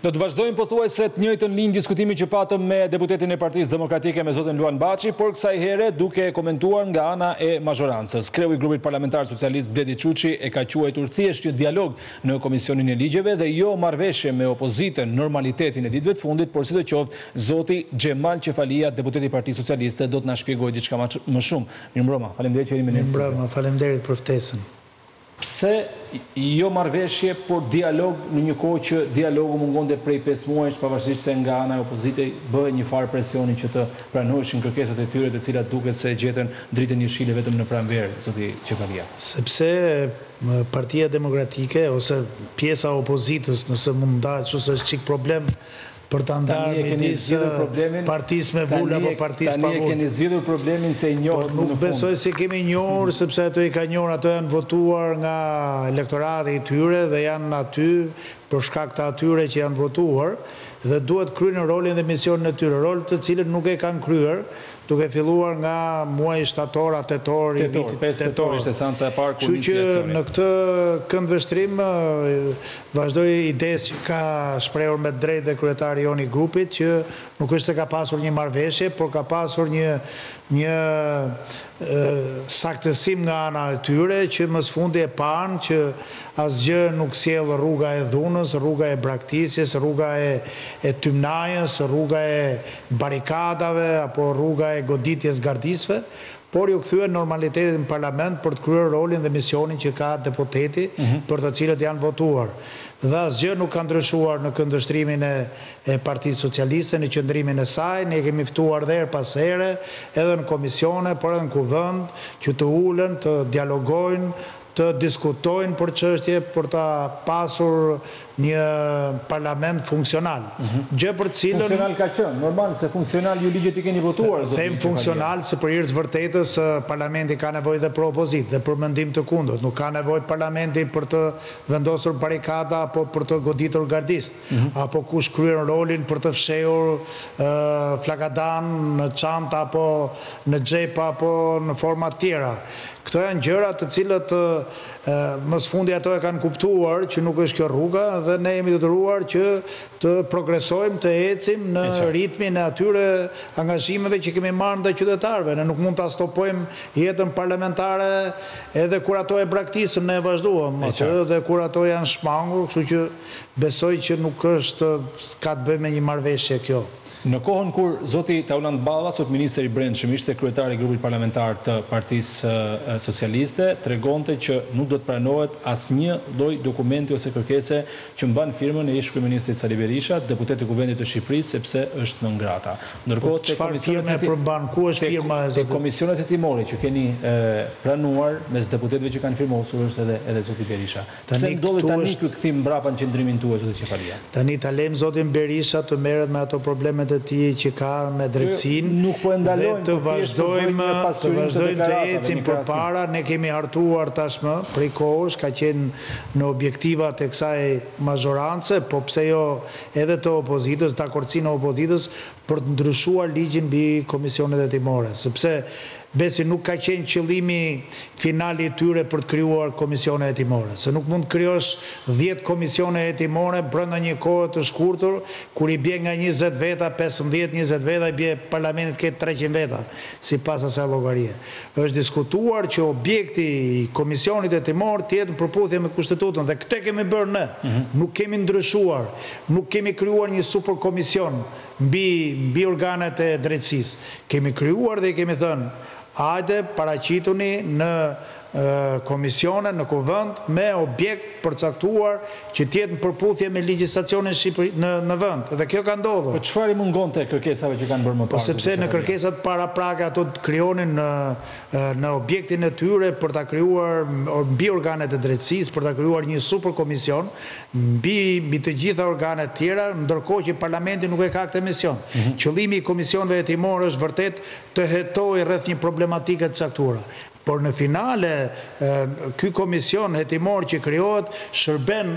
Do të vazhdojmë pothuajse të njëjtën linjë diskutimi që patëm me deputetin e Partisë Demokratike me zotin Luan Baçi, por kësaj here duke komentuar nga ana e mazhorancës. Kreu i grupit parlamentar socialist Bledi Çuçi e ka quajtur thjesht një dialog në Komisionin e Ligjeve dhe jo marrëveshje me opozitën, normalitetin e ditëve të fundit, por sidoqoftë zoti Xhemal Qefalia, deputeti i Partisë Socialiste, do të na shpjegojë diçka më shumë. Mirëmbrëma, faleminderit që jeni me ne. Mirëmbrëma, faleminderit për ftesën. Pse jo marrëveshje, por dialog në një kohë që dialogu mungonte prej 5 muajsh, pavarësisht se nga ana e opozitës bëhej një farë presioni që të pranoheshin kërkesat e tyre, të cilat duket se gjetën dritën jeshile vetëm në pranverë, zoti Qefalia. Sepse Partia Demokratike ose pjesa e opozitës, nëse mund ndahet kështu se është çik problem për të ndarë midis partisë me vull apo partisë pa vull. Tani e keni zgjidhur problemin se i njohët në fund. Nuk besoj se kemi njohur, sepse ato i ka njohur, ato janë votuar nga elektorati i tyre dhe janë aty për shkak të atyre që janë votuar dhe duhet kryen rolin dhe misionin e tyre, rol të cilën nuk e kanë kryer, duke filluar nga muaji shtator, tetor, i vitit tetor. Ishte seanca e parë kur nisi elektori. Në këtë këndvështrim vazhdoi idesë që ka shprehur me drejtë dhe kryetari jon i grupit që nuk është se ka pasur një marrëveshje, por ka pasur një saktësim nga ana e tyre që më së fundi e panë që asgjë nuk sjell rruga e dhunës, rruga e braktisjes, rruga e tymnajës, rruga e barikadave apo rruga e goditjes gardisve, por ju kthyen normalitetin në parlament për të kryer rolin dhe misionin që ka deputeti për të cilët janë votuar. Dhe asgjë nuk ka ndryshuar në këndvështrimin e Partisë Socialiste, në qëndrimin e saj. Ne kemi ftuar her pas here, edhe në komisione, por edhe në kuvend, që të ulen, të dialogojnë, të diskutojnë për çështje, për të pasur një parlament funksional. Gjë për cilën funksional ka qenë, normal se funksional ju ligjet i keni votuar. Them funksional se për hir të vërtetës parlamenti ka nevojë dhe për opozitë dhe për mendim të kundërt. Nuk ka nevojë parlamenti për të vendosur barikada apo për të goditur gardist, apo kush kryen rolin për të fshehur flagadan në çantë apo në xhep apo në forma të tjera. Këto janë gjëra të cilët më së fundi ato e kanë kuptuar që nuk është kjo rruga dhe ne jemi detyruar që të progresojmë, të ecim në ritmin e atyre angazhimeve që kemi marrë ndaj qytetarëve. Ne nuk mund ta stopojmë jetën parlamentare edhe kur ato e braktisën, ne vazhduam atë dhe kur ato janë shmangur, kështu që besoj që nuk është ka të bëjë me një marrëveshje kjo. Në kohën kur zoti Tauland Balla, sot ministri i Brendshëm, ishte kryetari i grupit parlamentar të Partisë Socialiste, tregonte që nuk do të pranohet asnjë lloj dokumenti ose kërkese që mban firmën e ish kryeministrit Sali Berisha, deputet i Kuvendit të Shqipërisë, sepse është në ngrata. Ndërkohë te komisionet e timorit që keni pranuar mes deputetëve që kanë firmosur është edhe zoti Berisha. Pse ndodhi tani ky kthim mbrapa në qendrimin tuaj, zoti Qefalia? Tani ta lejmë zotin Berisha të merret me ato problemet të tij që ka me drejtsinë, nuk po e ndalojmë, të vazhdojmë të ecim përpara. Ne kemi hartuar tashmë prej kohësh, ka qenë në objektivat e kësaj mazhorance, po pse jo edhe të opozitës, dakordsinë e opozitës për të ndryshuar ligjin mbi komisionet e timore, sepse besi nuk ka qenë qëllimi final i tyre për të krijuar komisione hetimore, se nuk mund të krijosh 10 komisione hetimore brenda një kohe të shkurtër, kur i bie nga 20 veta, 15-20 veta, i bie parlamentit ketë 300 veta, sipas asaj llogarie. Është diskutuar që objekti i komisionit hetimor të jetë në përputhje me kushtetutën dhe këtë kemi bërë ne. Nuk kemi ndryshuar, nuk kemi krijuar një super komision mbi organet e drejtësisë. Kemi krijuar dhe i kemi thënë hajde paraqituni në komisione, në kuvend, me objekt përcaktuar që tjetë në përputhje me legjislacionin në vend. Dhe kjo ka ndodhur. Po çfarë i mungonte kërkesave që kanë bërë më parë? Po sepse në kërkesat paraprake ato të krijonin në objektin e tyre për ta krijuar mbi organet e drejtësisë, për ta krijuar një super komision mbi të gjitha organet tjera, ndërkohë që parlamenti nuk e ka këtë mision. Qëllimi i komisioneve hetimore është vërtet të hetojë rreth një problematike të caktuara. Por në finale, ky komision hetimor që krijohet shërben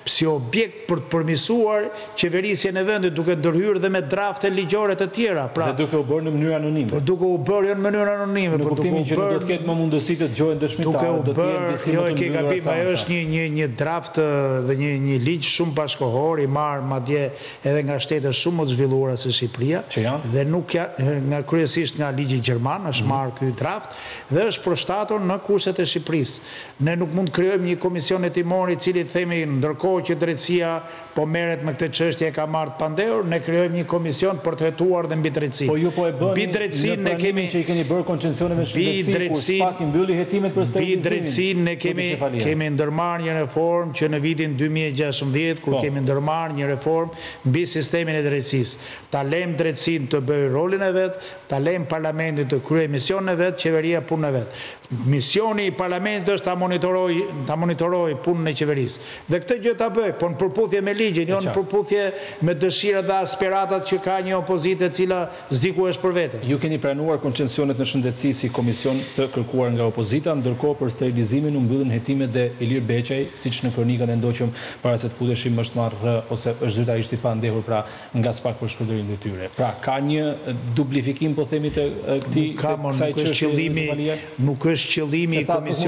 si objekt për të përmisuar qeverisjen e vendit duke ndërhyrë dhe me drafte ligjore të tjera. Dhe duke u bërë në mënyrë anonime. Duke u bërë në mënyrë anonime. Në kuptimin që nuk do të ketë më mundësi të dëgjojnë dëshmitarë, do të jenë disi më të mbyllura seanca. Ajo është një draft dhe një ligj shumë bashkëkohor i marrë madje edhe nga shtete shumë më të zhvilluara se Shqipëria dhe nuk nga kryesisht nga ligji gjerman është marrë ky draft dhe është përshtatur në kushtet e Shqipërisë. Ne nuk mund të krijojmë një komision hetimor i cili themi ndërkohë që drejtësia po merret me këtë çështje ka marrë të pandehur, ne krijojmë një komision për të hetuar dhe mbi drejtësi. Po ju po e bëni në pranimin që i keni bërë koncesioneve shëndetësi kur pak i mbylli hetimet për sterilizimin. Mbi drejtësinë ne kemi ndërmarrë një reformë që në vitin 2016 kur kemi ndërmarrë një reformë mbi sistemin e drejtësisë. Ta lejmë drejtësinë të bëjë rolin e vet, ta lejmë parlamentin të kryejë misionin e vet, qeveria punën e vet. Misioni i parlamentit është ta monitoroj punën e qeverisë. Dhe këtë gjë ta bëj, po në përputhje me ligjin, jo në përputhje me dëshirat dhe aspiratat që ka një opozitë e cila s'dikuhesh për vete. Ju keni pranuar koncesionet në shëndetësi si komision të kërkuar nga opozita, ndërkohë për sterilizimin u mbyllën hetimet dhe Ilir Beqaj, siç në kronikën e ndoqëm para se të futeshim është marrë ose është zyrtarisht i pandehur pra nga spak për shpërndërimin e tyre. Pra ka një duplifikim po themi të këtij kësaj çështje. Nuk është qëllimi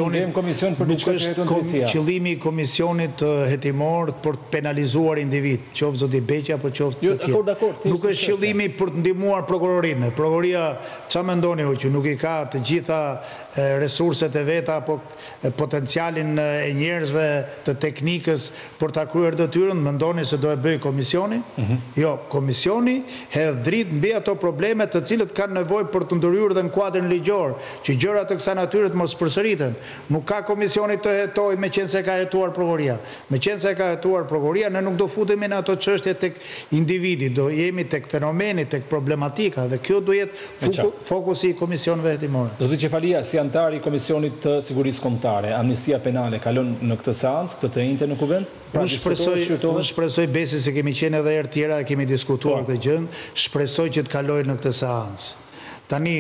i komisionit hetimor për të penalizuar individ, qoftë zoti Beqja apo qoftë të tjerë. Nuk është qëllimi për të ndihmuar prokurorinë. Prokuroria çfarë mendoni ju që nuk i ka të gjitha resurset e veta apo potencialin e njerëzve të teknikës për ta kryer detyrën, mendoni se do e bëj komisioni? Jo, komisioni hedh dritë mbi ato probleme të cilët kanë nevojë për të ndërhyrë dhe në kuadrin ligjor, që gjëra të kësaj natyre të mos përsëriten. Nuk ka komisioni të hetojë meqense ka hetuar prokuroria. Meqense ka hetuar prokuroria, ne nuk do futemi në ato çështje tek individi, do jemi tek fenomeni, tek problematika dhe kjo do jetë fokusi i komisioneve hetimore. Zoti Qefalia, si antar i Komisionit të Sigurisë Kombëtare, amnistia penale kalon në këtë seancë, këtë të njëjtën në kuvent? Unë shpresoj besi se kemi qenë edhe herë tjera, kemi diskutuar këtë gjë, shpresoj që të kalojë në këtë seancë. Tani,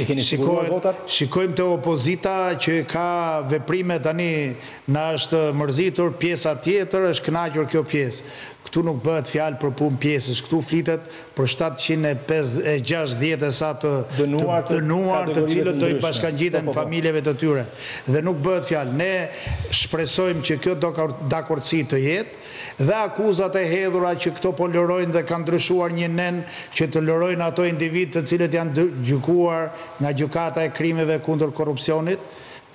shikojmë të opozita që ka veprime tani na është mërzitur, pjesa tjetër është kënaqur kjo pjesë. Këtu nuk bëhet fjalë për punë pjesës, këtu flitet për 760 e sa të dënuar të cilët do i bashkangjiten familjeve të tyre. Dhe nuk bëhet fjalë. Ne shpresojmë që kjo dakordsi të jetë dhe akuzat e hedhura që këto po lërojnë dhe kanë ndryshuar një nen që të lërojnë ato individ të cilët janë gjykuar nga gjykata e krimeve kundër korrupsionit,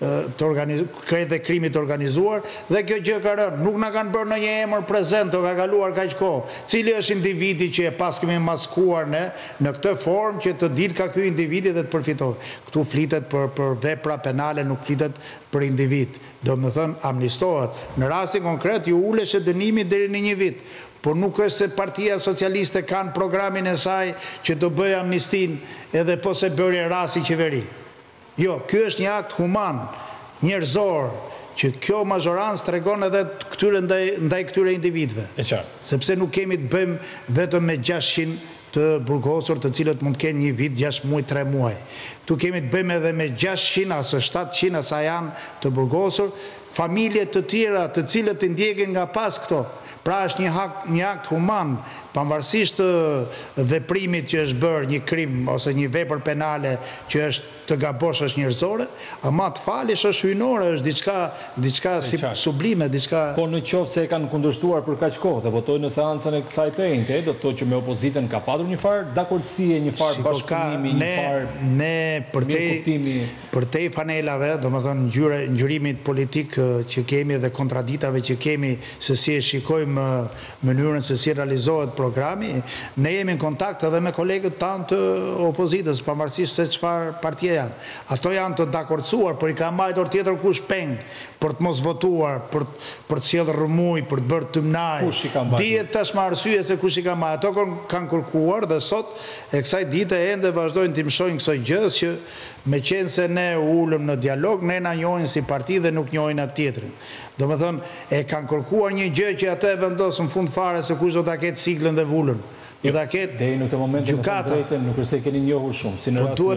dhe krimit organizuar, dhe kjo gjë ka rënë. Nuk na kanë bërë në një emër prezent, ka kaluar kaq kohë. Cili është individi që e pas kemi maskuar ne në këtë formë që të ditë ka ky individi dhe të përfitojë. Këtu flitet për vepra penale, nuk flitet për individ. Do më thënë, amnistohet. Në rastin konkret, ju ulesh e dënimi deri në 1 vit. Por nuk është se Partia Socialiste kanë programin e saj që të bëjë amnistin edhe po se bërje rasti qeveri. Jo, kjo është një akt human, njerëzor, që kjo mazhorancë tregon edhe ndaj këtyre individëve. Sepse nuk kemi të bëjmë vetëm me 600 të burgosur të cilët mund të kenë 1 vit, 6 muaj, 3 muaj. Tu kemi të bëjmë edhe me 600 ose 700 asa janë të burgosur, familje të tjera të cilët të ndjekin nga pas këto. Pra është një akt human, pavarësisht të veprimit që është bërë një krim ose një vepër penale që është të gabosh është njerëzore, ama të falish është hyjnore, është diçka si sublime, diçka. Po në qoftë se e kanë kundërshtuar për kaq kohë dhe votojnë në seancën e kësaj të njëjtë, do të thotë që me opozitën ka padur një farë dakordësie, një farë bashkëpunimi, një farë mirëkuptimi. Për te panelave, domethënë ngjyrimit politik që kemi dhe kontraditave që kemi se si e shikojmë mënyrën se si realizohet programi, ne jemi në kontakt edhe me kolegët tanë të opozitës, pavarësisht se çfarë partie janë. Ato janë të dakordsuar, por i ka mbajtur tjetër kush peng për të mos votuar, për të sjellë rrëmuj, për të bërë tymnaj. Dihet tashmë arsye se kush i ka mbajtur. Ato kanë kërkuar dhe sot e kësaj dite ende vazhdojnë të mësojnë kësaj gjës që meqense ne ulëm në dialog, ne na njohin si parti dhe nuk njohin atë tjetrin. Domethënë, e kanë kërkuar një gjë që ato e vendosën në fund fare se kush do ta ketë siglën dhe vulën. do ta ketë deri në këtë moment drejtën nuk është se keni njohur shumë, si në rastin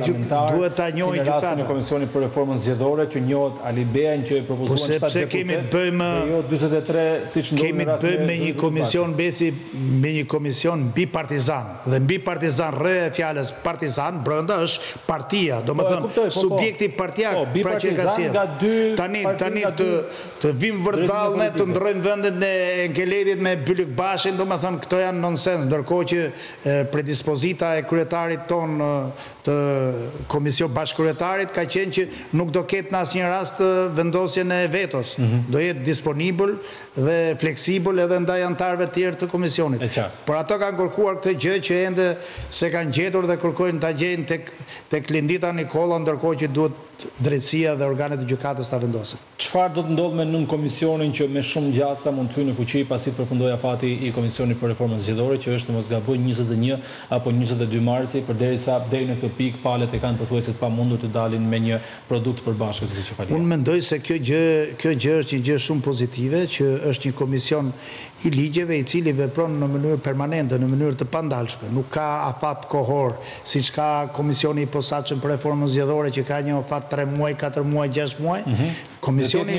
e rastin e Komisionit për Reformën Zgjedhore që njohet Ali Beja që propozuan 7 deputet, jo 43 siç ndodhi në rastin e kemi një komision besi me një komision bipartizan dhe mbi partizan rre e fjalës partizan brenda është partia, domethënë subjekti partijak, pra që ka sjell. Tani të vim vërdallë të ndrojmë vendet e Nkeledit me Bylik Bashin, domethënë këto janë nonsens. Ndërkohë që predispozita e kryetarit ton të komision bashkëkryetarit ka qenë që nuk do ketë në asnjë rast vendosjen e vetos. Do jetë disponibël dhe fleksibël edhe ndaj anëtarëve të tjerë të komisionit. Por ato kanë kërkuar këtë gjë që ende se kanë gjetur dhe kërkojnë ta gjejnë tek Lindita Nikolla, ndërkohë që duhet drejtësia dhe organet e gjykatës ta vendosin. Çfarë do të ndodhë me nën komisionin që me shumë gjasa mund të hyjë në fuqi pasi të përfundojë afati i Komisionit për Reformën Zgjedhore, që është mos gaboj 21 apo 22 marsi, përderisa deri në këtë pikë palët e kanë pothuajse të pamundur të dalin me një produkt përbashkët të qefarisë. Unë mendoj se kjo gjë është një gjë shumë pozitive, që është një komision i ligjeve i cili vepron në mënyrë permanente, në mënyrë të pandalshme. Nuk ka afat kohor, siç ka Komisioni i posaçëm për Reformën Zgjedhore që ka një afat 3 muaj, 4 muaj, 6 muaj. Komisioni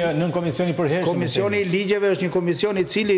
i ligjeve është një komision i cili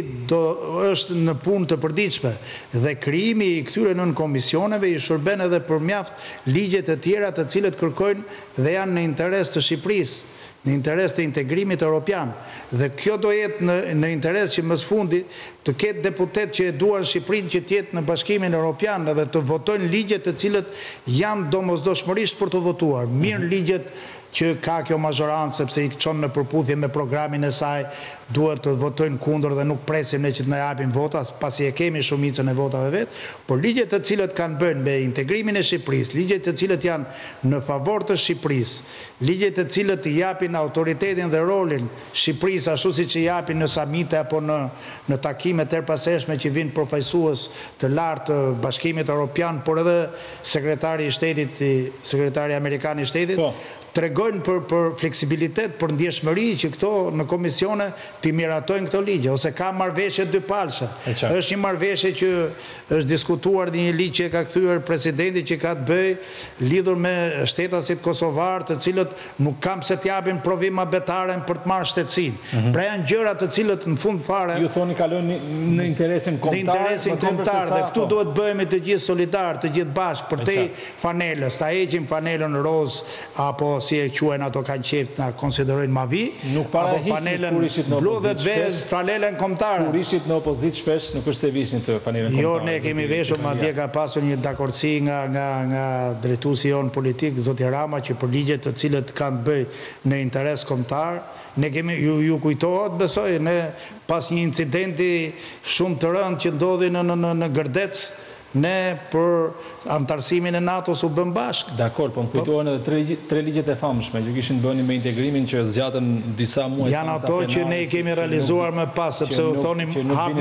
është në punë të përditshme dhe krijimi i këtyre nën komisioneve i shërben edhe për mjaft ligje të tjera të cilët kërkojnë dhe janë në interes të Shqipërisë, në interes të integrimit europian. Dhe kjo do jetë në interes që më së fundi të ketë deputet që e duan Shqipërinë që tjetë në Bashkimin Europian dhe të votojnë ligjet të cilët janë domosdoshmërisht për të votuar. Mirë ligjet që ka kjo majorancë sepse i çon në përputhje me programin e saj, duhet të votojnë kundër dhe nuk presim ne që të na japin vota, pasi e kemi shumicën e votave vet, por ligjet të cilët kanë bënë me integrimin e Shqipërisë, ligjet të cilët janë në favor të Shqipërisë, ligjet të cilët i japin autoritetin dhe rolin Shqipërisë ashtu siç i japin në samite apo në takime të erpaseshme që vinë përfaqësues të lartë të Bashkimit Evropian, por edhe sekretari i shtetit, sekretari amerikan i shtetit, tregojnë për fleksibilitet, për ndjeshmëri që këto në komisione të miratojnë këto ligje, ose ka marrëveshje dypalëshe. Është një marrëveshje që është diskutuar një ligj që ka kthyer presidenti që ka të bëjë lidhur me shtetasit kosovar, të cilët nuk kanë pse të japin provim abetare për të marrë shtetësinë. Pra janë gjëra të cilët në fund fare ju thoni kalojnë në interesin kombëtar. Në interesin kombëtar dhe këtu duhet bëhemi të gjithë solidar, të gjithë bashkë për te fanelës, ta heqim fanelën roz apo si e quajnë ato kanë qef na konsiderojnë ma vi, apo panelën blu dhe të vesh fanelën kombëtare. Kur ishit në opozitë shpesh nuk është se vishin të fanelën kombëtare. Jo, ne kemi veshur, madje ka pasur një dakordsi nga drejtuesi jon politik zoti Rama që për ligjet të cilët kanë të bëjë në interes kombëtar, ne kemi ju kujtohet besoj, ne pas një incidenti shumë të rëndë që ndodhi në Gërdec, ne për antarësimin e NATO-s u bëm bashkë. Dakor, po më kujtohen edhe 3 ligjet e famshme që kishin bënë me integrimin që zgjatën disa muaj. Janë ato që ne i kemi realizuar më pas, sepse u thonim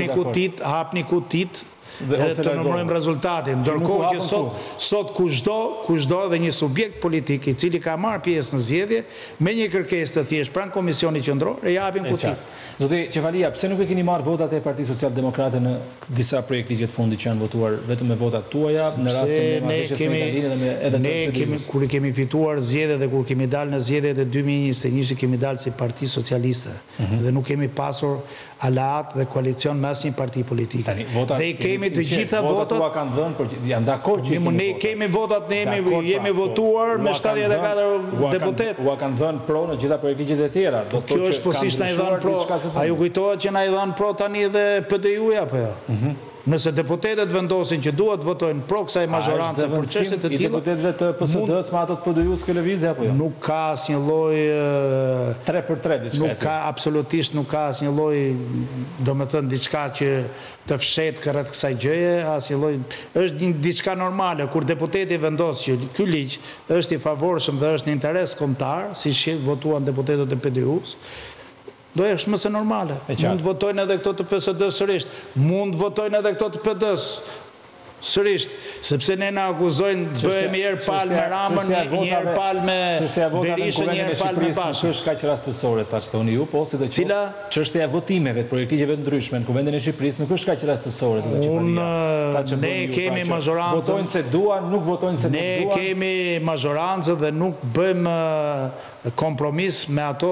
hapni kutit dhe të numërojmë rezultatin. Ndërkohë që sot kushdo dhe një subjekt politik i cili ka marrë pjesë në zgjedhje me një kërkesë të thjeshtë pranë Komisionit Qendror e japin kutit. Zoti Qefalia, pse nuk e keni marrë votat e Partisë Socialdemokrate në disa projekt ligje të fundit që janë votuar vetëm me votat tuaja në rastin e marrëveshjes me Italinë edhe ne kur kemi fituar zgjedhjet dhe kur kemi dalë në zgjedhjet e 2021 kemi dalë si Parti Socialiste dhe nuk kemi pasur aleat dhe koalicion me asnjë parti politike. Dhe i kemi të gjitha votat. Votat kanë dhënë, por janë dakord që ne kemi votat, ne jemi votuar me 74 deputet. Ua kanë dhënë pro në gjitha projektet e tjera. Kjo është po si na i dhanë pro. A ju kujtohet që na i dhanë pro tani dhe PDU-ja apo jo? Nëse deputetet vendosin që duhet votojnë pro kësaj majorancë për çështje të tilla, i deputetëve të PSD-s me ato të PDU-s kjo lëvizje apo jo? Nuk ka asnjë lloj 3/3 diçka. Nuk ka, absolutisht nuk ka asnjë lloj, domethënë diçka që të fshet rreth kësaj gjëje, asnjë lloj, është diçka normale kur deputeti vendos që ky ligj është i favorshëm dhe është në interes kombëtar, siç votuan deputetët e PDU-s, do është mëse normale. Mund votojnë edhe këto të PSD sërish, mund votojnë edhe këto të PD-s. Sërisht, sepse ne na akuzojnë bëhemi herë palë me Ramën, njerë palë me Berishën, njerë palë me Bashën. Çështja kaq rastësore, sa që thoni ju, po si do Cila? Çështja e votimeve, të projektive të ndryshme në Kuvendin e Shqipërisë nuk është kaq rastësore, si do qeveria. Ne kemi mazhorancën. Votojnë se duan, nuk votojnë se nuk duan. Ne kemi mazhorancën dhe nuk bëjmë kompromis me ato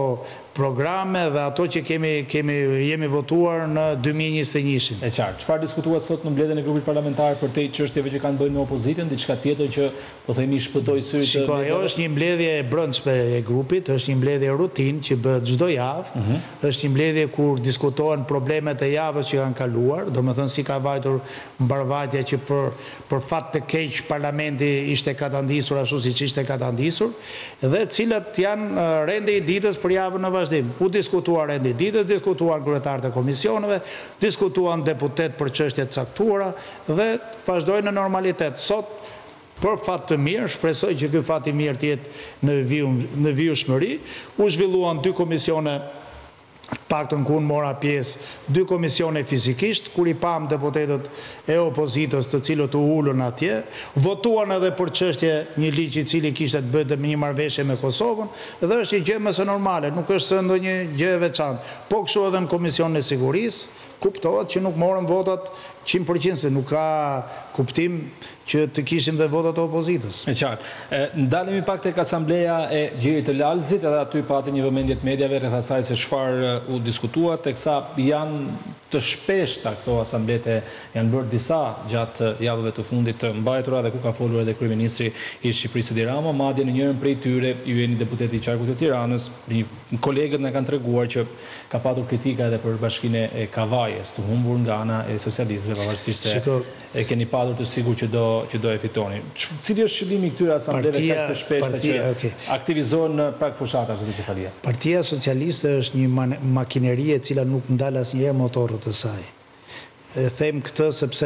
programe dhe ato që jemi votuar në 2021. E qartë, çfarë diskutuat sot në mbledhjen e grupit parlamentar për te çështjeve që kanë bënë me opozitën, diçka tjetër që po themi shpëtoi syrit? Shikoj, ajo është një mbledhje e brendshme e grupit, është një mbledhje rutinë që bëhet çdo javë, është një mbledhje kur diskutohen problemet e javës që kanë kaluar, domethënë si ka vajtur mbarvajtja që për fat të keq parlamenti ishte katandisur ashtu siç ishte katandisur, dhe cilat janë rende i ditës për javën në vazhdim. U diskutuar rende i ditës, diskutuan kryetarët e komisioneve, diskutuan deputet për çështje të caktuara dhe vazhdojnë në normalitet. Sot, për fat të mirë, shpresoj që ky fat i mirë të jetë në vijshmëri, u zhvilluan 2 komisione, paktën ku unë mora pjesë, 2 komisione fizikisht, kur i pam deputetët e opozitës të cilët u ulën atje, votuan edhe për çështje një ligj i cili kishte të bëjë me një marrëveshje me Kosovën, dhe është një gjë më së normale, nuk është se ndonjë gjë e veçantë. Po kështu edhe në Komisionin e Sigurisë, kuptohet që nuk morën votat 100%, se nuk ka kuptim që të kishim dhe votat e opozitës. E qartë. Ndalemi pak tek Asambleja e Gjirit të Lalzit, edhe aty pati një vëmendje të mediave rreth asaj se çfarë u diskutua, teksa janë të shpeshta këto asamblete, janë bërë disa gjatë javëve të fundit të mbajtura dhe ku ka folur edhe kryeministri i Shqipërisë Edi Rama, madje në njërin prej tyre ju jeni deputeti i Qarkut të Tiranës, kolegët na kanë treguar që ka patur kritika edhe për Bashkinë e Kavajës, të humbur nga ana e socialistëve, pavarësisht se e keni padur të sigur që do e fitoni. Cili është qëllimi këtyre asambleve kaq të shpeshta që aktivizohen në prag fushata, zoti Qefalia? Partia Socialiste është një makineri e cila nuk ndal asnjëherë motorët e saj. Them këtë sepse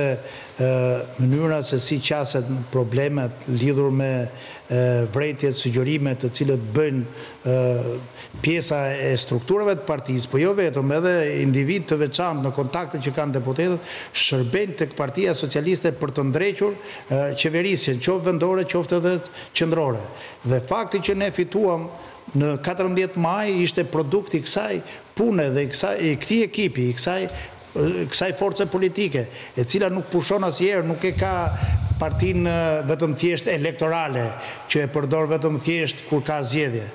mënyra se si qaset problemet lidhur me vrejtjet, sugjerimet të cilët bëjnë pjesa e strukturave të partisë, po jo vetëm edhe individ të veçantë në kontakte që kanë deputetët, shërbejnë tek Partia Socialiste për të ndrequr qeverisjen, qoftë vendore, qoftë edhe qendrore. Dhe fakti që ne fituam në 14 maj ishte produkt i kësaj pune dhe i këtij ekipi, i kësaj force politike, e cila nuk pushon asnjëherë, nuk e ka partinë vetëm thjesht elektorale, që e përdor vetëm thjesht kur ka zgjedhje.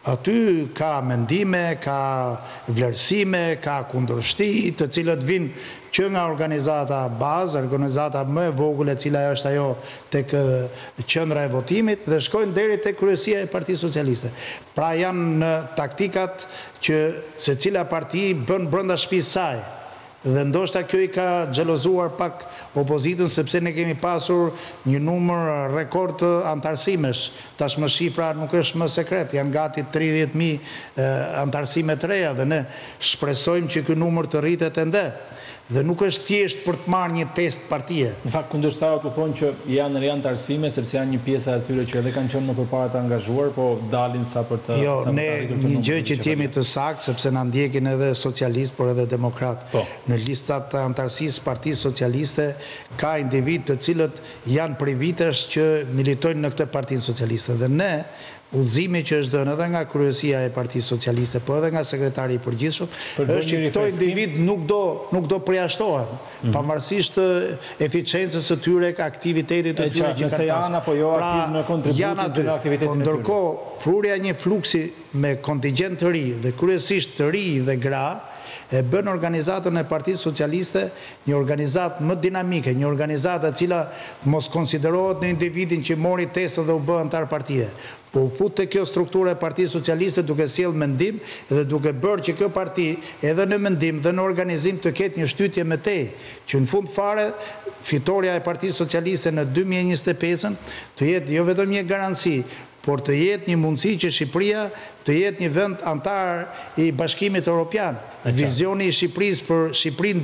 Aty ka mendime, ka vlerësime, ka kundërshti, të cilët vinë që nga organizata bazë, organizata më e vogël e cila është ajo tek qendra e votimit, dhe shkojnë deri tek kryesia e Partisë Socialiste. Pra janë në taktikat që secila parti bën brenda shtëpisë saj. Dhe ndoshta kjo i ka xhelozuar pak opozitën, sepse ne kemi pasur një numër rekord të antarësimesh. Tashmë shifra nuk është më sekret, janë gati 30.000 antarësime të reja dhe ne shpresojmë që ky numër të rritet ende. Dhe nuk është thjesht për të marrë një test partie. Në fakt, kundërshtarët u thonë që janë antarësime sepse janë një pjesë e atyre që edhe kanë qenë më përpara të angazhuar, po dalin sa për të... Jo, ne një gjë që jemi të saktë, sepse na ndjekin edhe socialist, por edhe demokrat. Në listat të antarësisë Partisë Socialiste ka individ të cilët janë prej vitesh që militojnë në këtë Partinë Socialiste. Dhe ne, udhëzimi që është dhënë edhe nga kryesia e Partisë Socialiste, po edhe nga sekretari i përgjithshëm, është që këto individ nuk do përjashtohen, pavarësisht eficiencës së tyre, aktivitetit të tyre që kanë janë apo jo aktiv në kontributin të aktivitetit të tyre. Ndërkohë, prurja një fluksi me kontingjent të ri dhe kryesisht të ri dhe gra, e bën organizatën e Partisë Socialiste një organizatë më dinamike, një organizatë e cila mos konsiderohet në individin që mori testë dhe u bë antar partie. Po u fut te kjo strukturë e Partisë Socialiste duke sjell mendim dhe duke bërë që kjo parti edhe në mendim dhe në organizim të ketë një shtytje me tej, që në fund fare fitoria e Partisë Socialiste në 2025 të jetë jo vetëm një garanci, por të jetë një mundësi që Shqipëria të jetë një vend antar i Bashkimit Evropian. Vizioni i Shqipërisë për Shqipërinë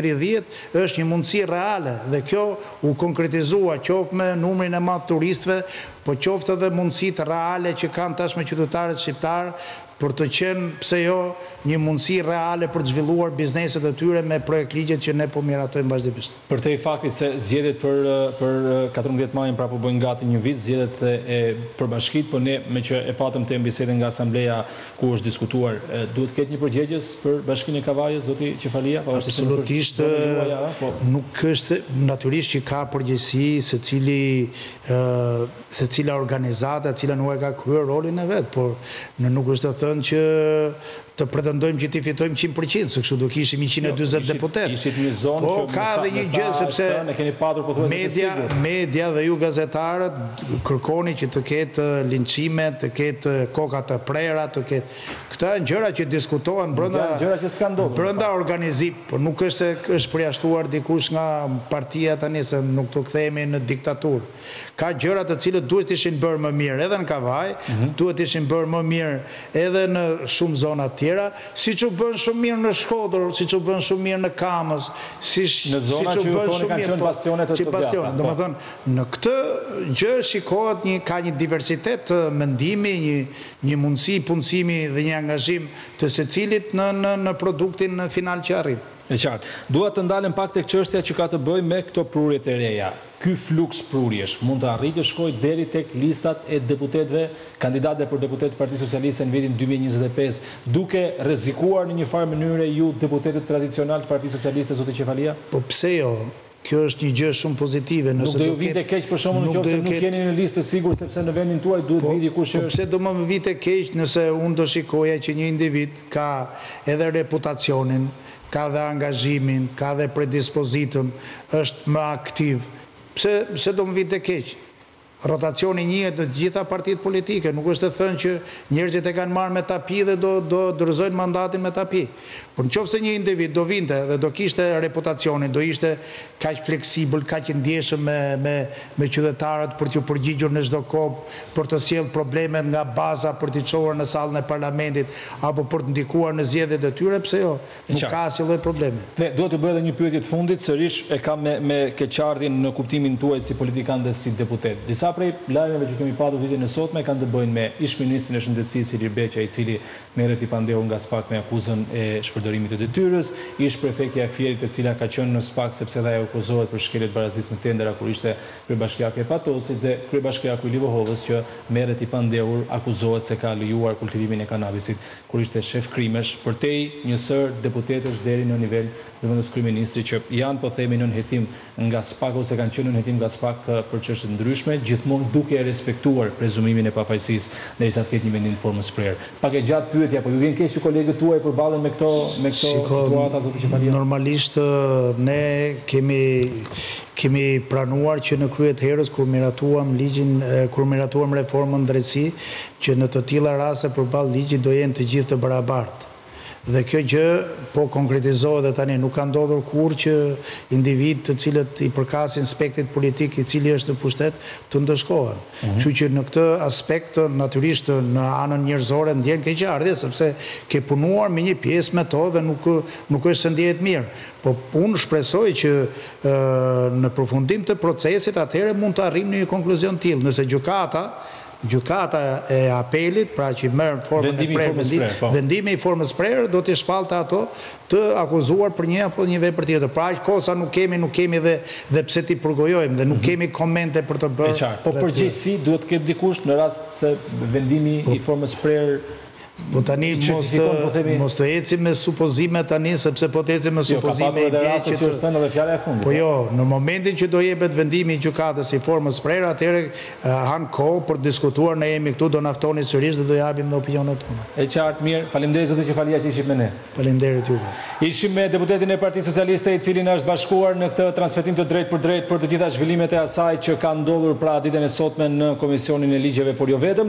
2030 është një mundësi reale dhe kjo u konkretizua qoftë me numrin e madh turistëve, po qoftë edhe mundësitë reale që kanë tashmë qytetarët shqiptar për të qenë, pse jo, një mundësi reale për të zhvilluar bizneset e tyre me projekt ligjet që ne po miratojmë vazhdimisht. Për te i faktit se zgjedhjet për 14 majin pra po bëjnë gati një vit, zgjedhjet e përbashkit, por ne me që e patëm të bisedën nga asambleja ku është diskutuar, duhet ketë një përgjegjës për Bashkinë e Kavajës, zoti Qefalia? Absolutisht, nuk është natyrisht që ka përgjegjësi se cila organizata, cila nuk e ka kryer rolin e vet, por nuk është të thënë që të pretendojmë që ti fitojmë 100%, se kështu do kishim 140 deputet. Ishit një zonë që ka dhe një gjë, sepse media dhe ju gazetarët kërkoni që të ketë linçime, të ketë koka të prera, të ketë... Këta janë gjëra që diskutohen brenda organizim, por nuk është se është përjashtuar dikush nga partia tani, se nuk të kthehemi në diktaturë. Ka gjëra të cilët duhet ishin bërë më mirë edhe në Kavaj, duhet ishin bërë më mirë edhe në shumë zona tjera, si që bënë shumë mirë në Shkodër, si që bënë shumë mirë në Kamës, në zona që ju thoni kanë qenë bastionet të bastionet. Do më thënë, në këtë gjë shikohet ka një diversitet të mendimi, një mundësi, punësimi dhe një angazhim të secilit në produktin final që arrit. E qartë. Dua të ndalem pak tek çështja që ka të bëjë me këto prurjet e reja. Ky fluks prurjesh mund të arrijë të shkojë deri tek listat e deputetëve, kandidatëve për deputet të Partisë Socialiste në vitin 2025, duke rrezikuar në një farë mënyrë ju deputetët tradicional të Partisë Socialiste, zoti Qefalia? Po pse jo? Kjo është një gjë shumë pozitive. Nuk do ju vite keq për shkakun nëse nuk jeni në listë sigur, sepse në vendin tuaj duhet viti dikush që... Pse do më vite keq nëse unë do shikoja që një individ ka edhe reputacionin, ka dhe angazhimin, ka dhe predispozitën, është më aktiv. Pse do më vite keq? Rotacioni njëhet në gjitha partitë politike, nuk është të thënë që njerëzit e kanë marrë me tapi dhe do dorëzojnë mandatin me tapi. Por në qoftë se një individ do vinte dhe do kishte reputacionin, do ishte kaq fleksibël, kaq ndjeshëm me qytetarët për t'u përgjigjur në çdo kohë, për të sjellë problemet nga baza për t'i çuar në sallën e parlamentit apo për të ndikuar në zgjedhjet e tyre, pse jo? Nuk ka asnjë lloj problemi. Ne duhet të bëj edhe një pyetje të fundit, sërish e kam me keqardhjen në kuptimin tuaj si politikan dhe si deputet. Disa prej lajmeve që kemi patur ditën e sotme kanë të bëjnë me ish-ministrin e shëndetësisë Ilir Beqa, i cili merret i pandehur nga SPAK me akuzën e shpërdorimit të detyrës, ish-prefektja e Fierit, e cila ka qenë në SPAK sepse dhe ajo akuzohet për shkeljet barazisë në tendera kur ishte kryebashkiaku e Patosit, dhe kryebashkiaku i Livohovës që merret i pandehur akuzohet se ka lejuar kultivimin e kanabisit kur ishte shef krimesh. Përtej njësër deputetësh deri në nivel zëvendës kryeministri që janë, po themi, në hetim nga SPAK ose kanë qenë në hetim nga SPAK për çështje ndryshme, gjithmonë duke respektuar prezumimin e pafajësisë derisa të ketë një mendim në formën prerë. Pak e gjatë pyetja, po ju vjen keq që kolegët tuaj përballen me këto situata, zoti Qefalia? Normalisht ne kemi pranuar që në krye të herës kur miratuam reformën drejtësi, që në të tilla raste përballë ligjit do jenë të gjithë të barabartë. Dhe kjo gjë po konkretizohet dhe tani nuk ka ndodhur kur që individ të cilët i përkasin spektit politik i cili është në pushtet të ndëshkohen. Kështu që në këtë aspekt natyrisht në anën njerëzore ndjen keqardhje sepse ke punuar me një pjesë me to dhe nuk është se ndihet mirë. Po unë shpresoj që në përfundim të procesit atëherë mund të arrijmë në një konkluzion të tillë. Nëse gjykata e apelit, pra që merr formën e prerë, vendimi i formës prerë do t'i shpallte ato të akuzuar për një apo një vepër tjetër. Pra aq kosa nuk kemi dhe pse ti përgojojmë dhe nuk kemi komente për të bërë. Po përgjegjësi duhet të ketë dikush në rast se vendimi i formës prerë. Po tani mos të ecim me supozime tani, sepse po të ecim me supozime po jo, në momentin që do jepet vendimi i gjykatës i formës prerë, atëherë han kohë për diskutuar, ne jemi këtu, do na ftoni sërish dhe do japim në opinionet tona. E qartë, mirë, faleminderit zoti Qefalia që ishit me ne. Faleminderit juve. Ishim me deputetin e Partisë Socialiste, i cili na është bashkuar në këtë transmetim të drejtë për drejtë për të gjitha zhvillimet e asaj që kanë ndodhur pra ditën e sotme në Komisionin e Ligjeve, por jo vetëm.